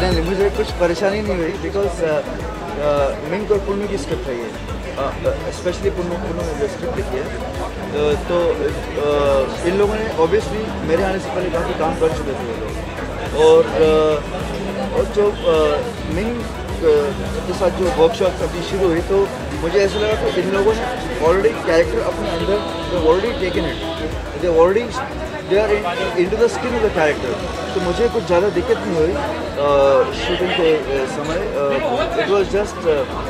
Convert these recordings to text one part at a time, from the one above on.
नहीं, मुझे कुछ परेशानी नहीं हुई बिकॉज मिंक और पुन्नू की स्क्रिप्ट है ये, स्पेशली पुन्नू ने जो स्क्रिप्ट लिखी है, तो इन लोगों ने ऑब्वियसली मेरे आने से पहले काफ़ी काम कर चुके थे ये लोग, और जो मिंक के साथ जो वर्कशॉप अभी शुरू हुई तो मुझे ऐसा लगा कि इन लोगों ने ऑलरेडी कैरेक्टर अपने अंदर they already taken it, they are into the skin of the character, तो मुझे कुछ ज़्यादा दिक्कत नहीं हुई शूटिंग के समय। It was just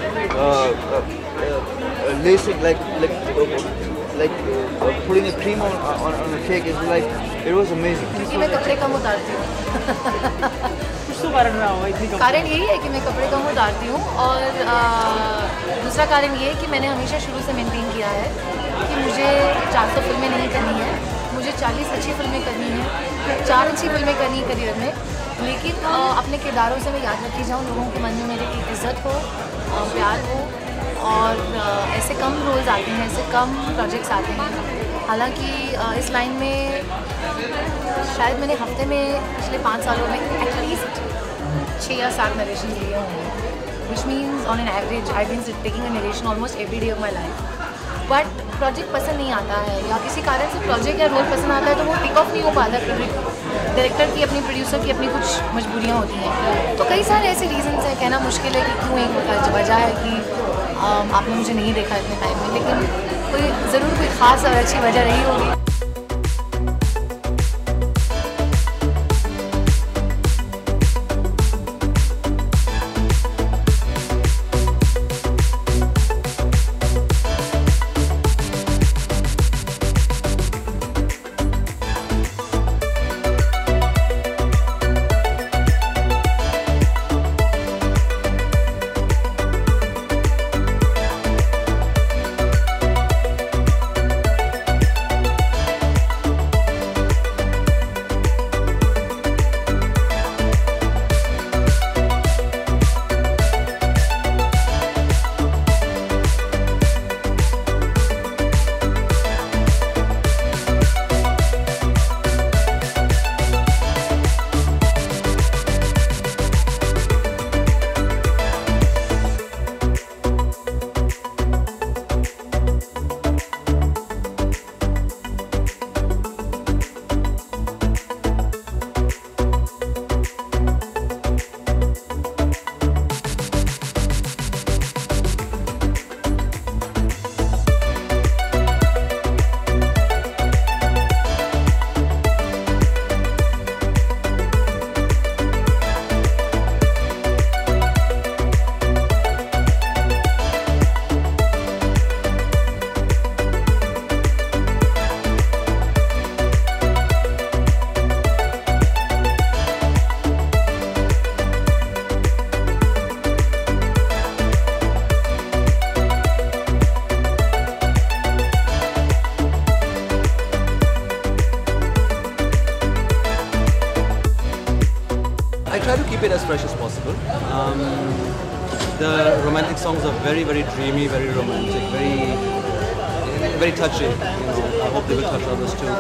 lacing like putting a cream on a cake is like it was amazing. क्योंकि मैं कपड़े कम उतारती हूँ। कुछ तो कारण रहा होगा इतनी कम। कारण यही है कि मैं कपड़े कम उतारती हूँ, और दूसरा कारण ये है कि मैंने हमेशा शुरू से मेंटेन किया है कि मुझे 400 फिल्में नहीं करनी है, मुझे 40 अच्छी फिल्में करनी है, 4 अच्छी फिल्में करनी है करियर में, लेकिन अपने किरदारों से मैं याद रखी जाऊँ, लोगों के मन में मेरी एक इज़्ज़त हो, प्यार हो, और ऐसे कम रोल्स आते हैं, ऐसे कम प्रोजेक्ट्स आते हैं। हालांकि इस लाइन में शायद मैंने हफ्ते में पिछले 5 सालों में एटलीस्ट 6 या 7 नरेशन लिए होंगे, which means on an average I been taking a narration almost every day of my life. But project पसंद नहीं आता है या किसी कारण से प्रोजेक्ट या रोल पसंद आता है तो वो टिक ऑफ नहीं हो पाता। डायरेक्टर की अपनी, प्रोड्यूसर की अपनी कुछ मजबूरियाँ होती हैं, तो कई सारे ऐसे रीजंस हैं, कहना मुश्किल है कि क्यों एक वजह है कि आपने मुझे नहीं देखा इतने टाइम में, लेकिन ज़रूर कोई ख़ास और अच्छी वजह रही होगी। I try to keep it as fresh as possible. The romantic songs are very, very dreamy, very romantic, very touchy. You know, I hope they will touch others too.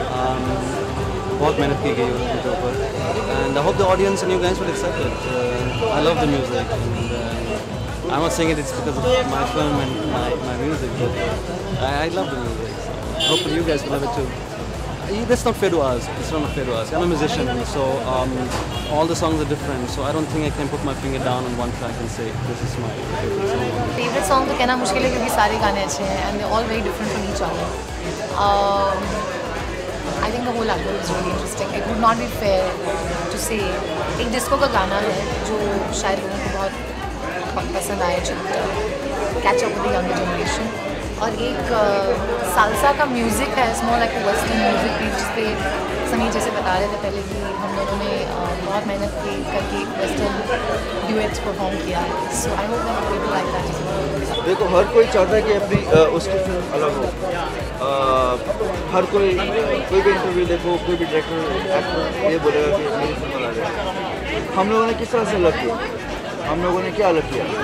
बहुत मेहनत की गई है उनके ऊपर, and I hope the audience and you guys will accept it. I love the music, and I'm not saying it's because of my film and my music, but I love the music. So hopefully you guys will love it too. That's not fair to us. It's not fair to us. I'm a musician, so all the songs are different. So I don't think I can put my finger down on one track and say this is my favorite song. Favorite song तो कहना मुश्किल है क्योंकि सारे गाने अच्छे हैं and they're all very different from each other. I think the whole album is really interesting. It would not be fair to say एक डिस्को का गाना है जो शायद लोगों को बहुत पसंद आए, catch up with the younger generation. और एक सालसा का म्यूज़िक है, स्मॉल लाइक वेस्टर्न म्यूज़िक भी, जिस पे सनी जैसे बता रहे थे पहले कि हम लोगों ने बहुत मेहनत की करके वेस्टर्न ड्यूएट्स परफॉर्म किया है. So I hope that people like that. देखो हर कोई चाहता है कि अपनी उसकी फिल्म अलग हो. हर कोई भी इंटरव्यू देखो, कोई भी डायरेक्टर एक्टर ये बोलेगा कि मेरी फिल्म अलग है. हम लोगों ने किस तरह से अलग किया, हम लोगों ने क्या अलग किया,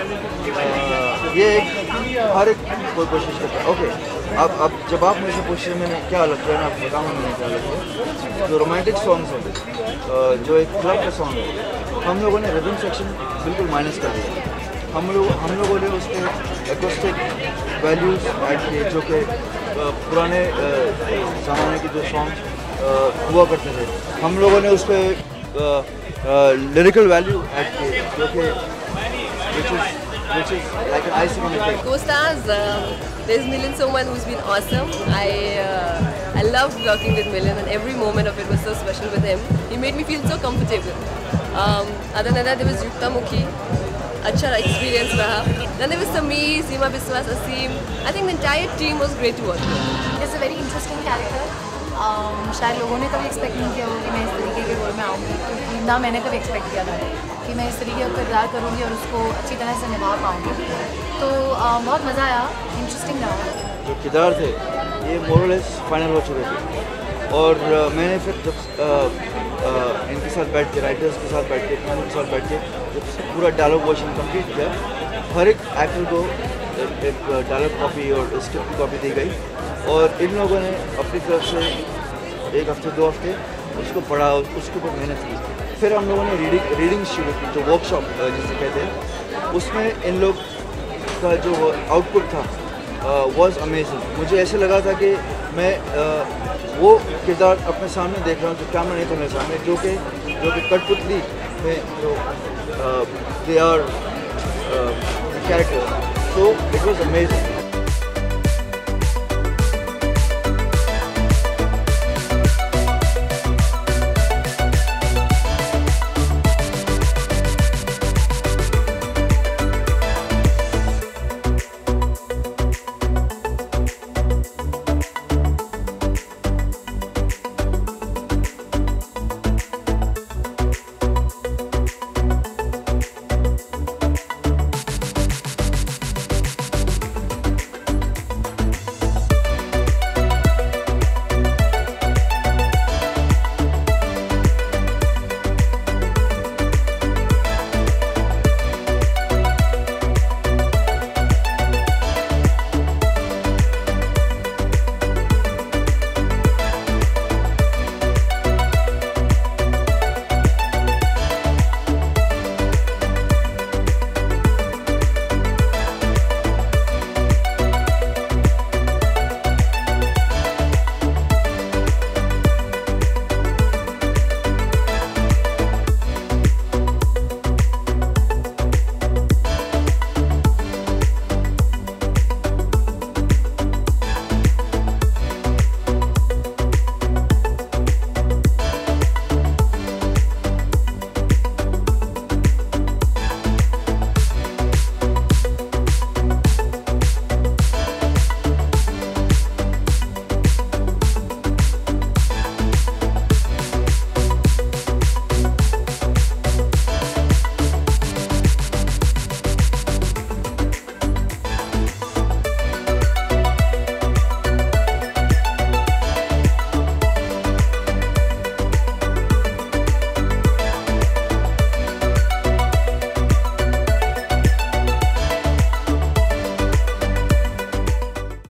ये हर एक कोई कोशिश करता है. ओके, अब जब आप मुझसे पूछिए मैंने क्या अलग किया ना, आप बताऊँ मैंने क्या अलग किया. जो रोमांटिक सॉन्ग्स हैं, जो एक क्लब का सॉन्ग है, हम लोगों ने रिदम सेक्शन बिल्कुल माइनस कर दिया। हम लोगों ने उस पर एकोस्टिक वैल्यूज़ ऐड किए, जो कि पुराने ज़माने के जो सॉन्ग हुआ करते थे, हम लोगों ने उस पर लिरिकल वैल्यू ऐड किए, जो कि which is like an icing on the cake. Co-stars, there's Milind Soman who's been awesome. I loved working with Milind and every moment of it was so special with him. He made me feel so comfortable. Other than that, there was Yukta Mukhi. अच्छा experience रहा. Then there was Sameer, Seema Biswas, Aseem. I think the entire team was great to work with. It's a very interesting character. शायद लोगों ने कभी expect नहीं किया हो कि मैं इस तरीके के रोल में आऊँगी, क्योंकि ना मैंने कभी एक्सपेक्ट किया था कि मैं इस तरीके का किरदार करूँगी और उसको अच्छी तरह से निभा पाऊँगी। तो बहुत मज़ा आया, इंटरेस्टिंग रहा। जो किरदार थे ये मोरलेस फाइनल हो चुके थे, और मैंने फिर जब इनके साथ बैठ के, राइटर्स के साथ बैठ के, फिल्म के साथ बैठ के जब पूरा डायलॉग वर्जन कंप्लीट किया, हर एक एक्टर को एक डायलॉग कॉपी और स्क्रिप्ट की कॉपी दी गई, और इन लोगों ने अपनी तरफ से 1 हफ्ते 2 हफ्ते उसको पढ़ा, उसके ऊपर मेहनत की। फिर हम लोगों ने रीडिंग शुरू की, जो वर्कशॉप जिसे कहते हैं, उसमें इन लोग का जो आउटपुट था वाज अमेजिंग। मुझे ऐसे लगा था कि मैं वो किरदार अपने सामने देख रहा हूँ, जो कैमरा नहीं था मेरे सामने, जो कि कठपुतली में जो they are character, so it was amazing.